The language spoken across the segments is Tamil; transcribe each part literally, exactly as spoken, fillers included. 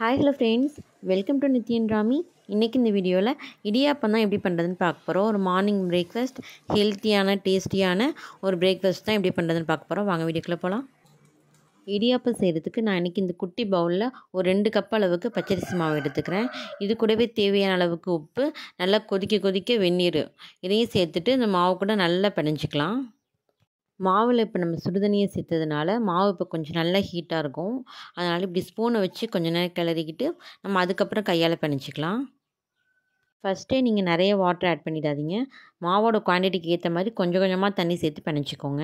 Hi hello friends, welcome to Nithyan Rami. இன்றைக்கி இந்த வீடியோவில் இடியாப்பம் தான் எப்படி பண்ணுறதுன்னு பார்க்க போகிறோம். ஒரு மார்னிங் பிரேக்ஃபாஸ்ட், ஹெல்த்தியான டேஸ்டியான ஒரு பிரேக்ஃபாஸ்ட் தான் எப்படி பண்ணுறதுன்னு பார்க்க போகிறோம். வாங்க வீடியோக்குள்ளே போகலாம். இடியாப்பம் செய்கிறதுக்கு நான் இன்றைக்கி இந்த குட்டி பவுலில் ஒரு ரெண்டு கப் அளவுக்கு பச்சரிசி மாவு எடுத்துக்கிறேன். இது கூடவே தேவையான அளவுக்கு உப்பு, நல்லா கொதிக்க கொதிக்க வெந்நீர் இதையும் சேர்த்துட்டு இந்த மாவு கூட நல்லா பிணைஞ்சிக்கலாம். மாவில் இப்போ நம்ம சுடுதண்ணியை சேர்த்ததுனால மாவு இப்போ கொஞ்சம் நல்லா ஹீட்டாக இருக்கும். அதனால் இப்படி ஸ்பூனை வச்சு கொஞ்சம் நேரம் கிளறிக்கிட்டு நம்ம அதுக்கப்புறம் கையால் பிணைச்சிக்கலாம். ஃபஸ்ட்டே நீங்கள் நிறைய வாட்டர் ஆட் பண்ணிடாதீங்க. மாவோட குவான்டிட்டிக்கு ஏற்ற மாதிரி கொஞ்சம் கொஞ்சமாக தண்ணி சேர்த்து பிணைச்சிக்கோங்க.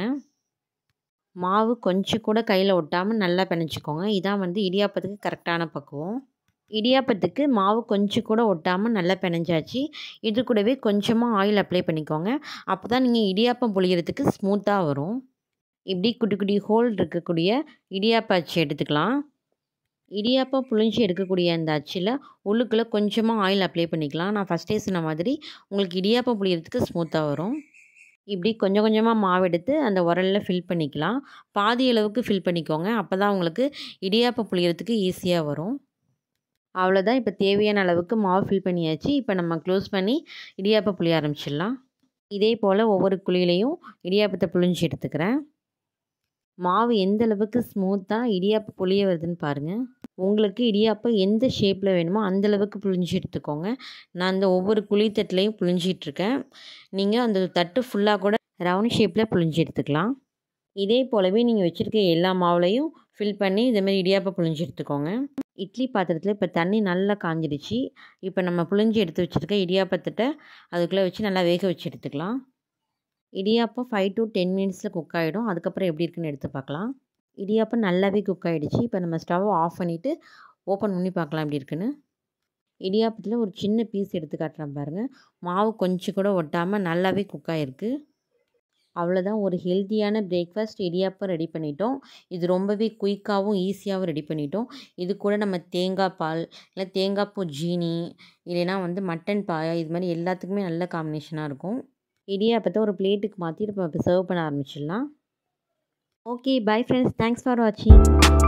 மாவு கொஞ்சம் கூட கையில் ஒட்டாமல் நல்லா பிணைச்சிக்கோங்க. இதான் வந்து இடியாப்பத்துக்கு கரெக்டான பக்குவம். இடியாப்பத்துக்கு மாவு கொஞ்சம் கூட ஒட்டாமல் நல்லா பிணைஞ்சாச்சு. இது கூடவே கொஞ்சமாக ஆயில் அப்ளை பண்ணிக்கோங்க. அப்போ தான் நீங்கள் இடியாப்பம் புளியறதுக்கு ஸ்மூத்தாக வரும். இப்படி குட்டி குட்டி ஹோல் இருக்கக்கூடிய இடியாப்ப அச்சு எடுத்துக்கலாம். இடியாப்பம் புளிஞ்சு எடுக்கக்கூடிய அந்த அச்சில் உள்ளுக்குள்ளே கொஞ்சமாக ஆயில் அப்ளை பண்ணிக்கலாம். நான் ஃபஸ்ட்டே சொன்ன மாதிரி உங்களுக்கு இடியாப்பம் புளியறதுக்கு ஸ்மூத்தாக வரும். இப்படி கொஞ்சம் கொஞ்சமாக மாவு எடுத்து அந்த உரலில் ஃபில் பண்ணிக்கலாம். பாதி அளவுக்கு ஃபில் பண்ணிக்கோங்க. அப்போ தான் உங்களுக்கு இடியாப்பம் புளியறதுக்கு ஈஸியாக வரும். அவ்வளோதான். இப்போ தேவையான அளவுக்கு மாவு ஃபில் பண்ணியாச்சு. இப்போ நம்ம க்ளோஸ் பண்ணி இடியாப்பம் புளிய ஆரம்பிச்சிடலாம். இதே போல் ஒவ்வொரு குழியிலையும் இடியாப்பத்தை புளிஞ்சு எடுத்துக்கிறேன். மாவு எந்த அளவுக்கு ஸ்மூத்தாக இடியாப்பம் புளிய வருதுன்னு பாருங்கள். உங்களுக்கு இடியாப்பம் எந்த ஷேப்பில் வேணுமோ அந்தளவுக்கு புளிஞ்சு எடுத்துக்கோங்க. நான் அந்த ஒவ்வொரு குழி தட்டுலையும் புளிஞ்சிட்ருக்கேன். நீங்கள் அந்த தட்டு ஃபுல்லாக கூட ரவுண்ட் ஷேப்பில் புளிஞ்சு எடுத்துக்கலாம். இதே போலவே நீங்கள் வச்சுருக்க எல்லா மாவுலையும் ஃபில் பண்ணி இதேமாதிரி இடியாப்பம் புளிஞ்சு எடுத்துக்கோங்க. இட்லி பாத்திரத்தில் இப்போ தண்ணி நல்லா காஞ்சிடுச்சு. இப்போ நம்ம புளிஞ்சு எடுத்து வச்சுருக்க இடியாப்பத்திட்ட அதுக்குள்ளே வச்சு நல்லா வேக வச்சு எடுத்துக்கலாம். இடியாப்பம் ஃபைவ் டு டென் மினிட்ஸில் குக் ஆகிடும். அதுக்கப்புறம் எப்படி இருக்குன்னு எடுத்து பார்க்கலாம். இடியாப்பம் நல்லாவே குக் ஆகிடுச்சு. இப்போ நம்ம ஸ்டவ் ஆஃப் பண்ணிவிட்டு ஓப்பன் பண்ணி பார்க்கலாம் எப்படி இருக்குன்னு. இடியாப்பத்தில் ஒரு சின்ன பீஸ் எடுத்து காட்டுறேன் பாருங்கள். மாவு கொஞ்சம் கூட ஒட்டாமல் நல்லாவே குக் ஆகிருக்கு. அவ்வளோதான், ஒரு ஹெல்த்தியான பிரேக்ஃபாஸ்ட் இடியாப்பம் ரெடி பண்ணிட்டோம். இது ரொம்பவே குயிக்காகவும் ஈஸியாகவும் ரெடி பண்ணிட்டோம். இது கூட நம்ம தேங்காய் பால், இல்லை தேங்காய் பூ ஜீனி, இல்லைனா வந்து மட்டன் பாயா, இது மாதிரி எல்லாத்துக்குமே நல்ல காம்பினேஷனாக இருக்கும். இடியாப்பத்தை ஒரு பிளேட்டுக்கு மாற்றி இப்போ சர்வ் பண்ண ஆரம்பிச்சிடலாம். Okay, bye friends, thanks for வாட்சிங்.